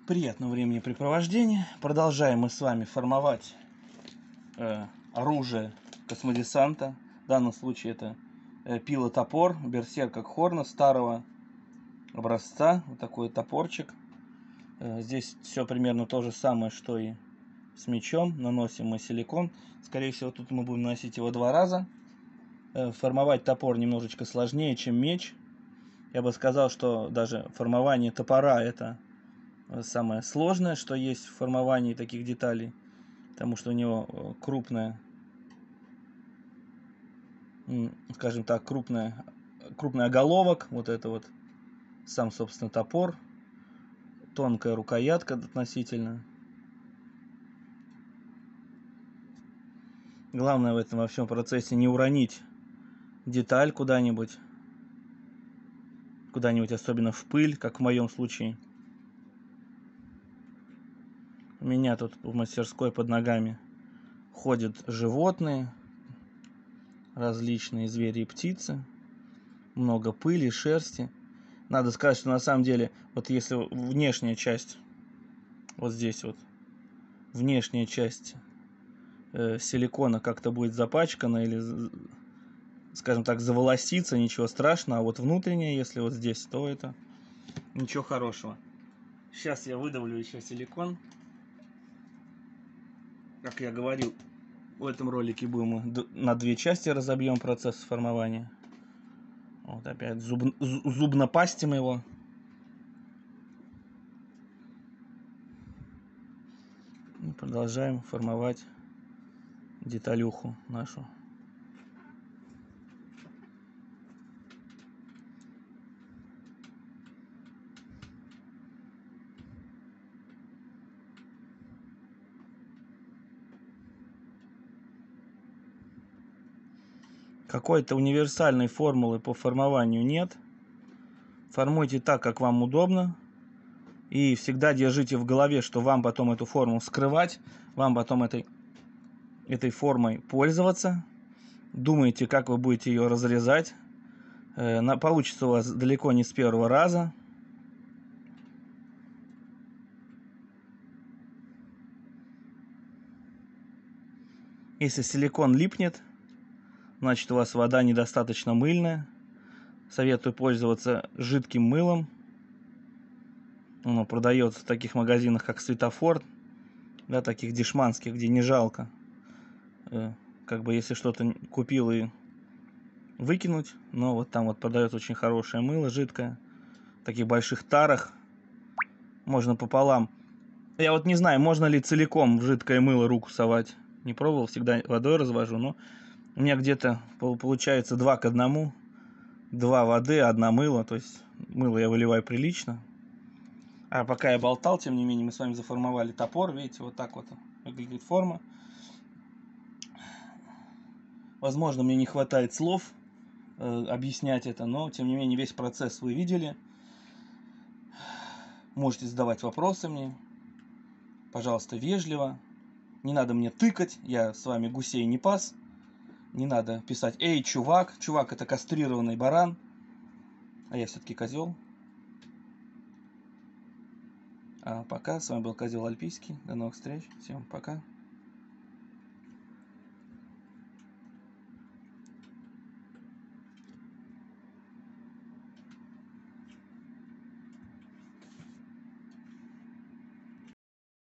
Приятного времяпрепровождения. Продолжаем мы с вами формовать оружие космодесанта. В данном случае это пила-топор Берсерка Кхорна старого образца. Вот такой топорчик. Здесь все примерно то же самое, что и с мечом. Наносим мы силикон. Скорее всего, тут мы будем наносить его 2 раза. Формовать топор немножечко сложнее, чем меч. Я бы сказал, что даже формование топора это самое сложное, что есть в формовании таких деталей, потому что у него крупная, скажем так, крупный оголовок, вот это вот сам, собственно, топор, тонкая рукоятка относительно. Главное в этом во всем процессе не уронить деталь куда-нибудь, особенно в пыль, как в моем случае. У меня тут в мастерской под ногами ходят животные, различные звери и птицы, много пыли, шерсти. Надо сказать, что на самом деле, вот если внешняя часть, вот здесь вот, внешняя часть силикона как-то будет запачкана или, скажем так, заволосится, ничего страшного, а вот внутренняя, если вот здесь, то это ничего хорошего. Сейчас я выдавлю еще силикон. Как я говорил, в этом ролике будем на 2 части разобьем процесс формования. Вот опять зубнопастим его. И продолжаем формовать деталюху нашу. Какой-то универсальной формулы по формованию нет. Формуйте так, как вам удобно. И всегда держите в голове, что вам потом эту форму скрывать, вам потом этой формой пользоваться. Думайте, как вы будете ее разрезать. Получится у вас далеко не с первого раза. Если силикон липнет, значит у вас вода недостаточно мыльная. Советую пользоваться жидким мылом. Оно продается в таких магазинах, как Светофор, да, таких дешманских, где не жалко. Как бы если что-то купил и выкинуть, но вот там вот продается очень хорошее мыло, жидкое, в таких больших тарах. Можно пополам. Я вот не знаю, можно ли целиком в жидкое мыло руку совать. Не пробовал, всегда водой развожу, но у меня где-то получается 2 к 1. 2 воды, 1 мыло. То есть мыло я выливаю прилично. А пока я болтал, тем не менее, мы с вами заформовали топор. Видите, вот так вот выглядит форма. Возможно, мне не хватает слов объяснять это, но тем не менее весь процесс вы видели. Можете задавать вопросы мне. Пожалуйста, вежливо. Не надо мне тыкать, я с вами гусей не пас. Не надо писать: «Эй, чувак». Чувак — это кастрированный баран. А я все-таки козел. А пока, с вами был Козел Альпийский. До новых встреч. Всем пока.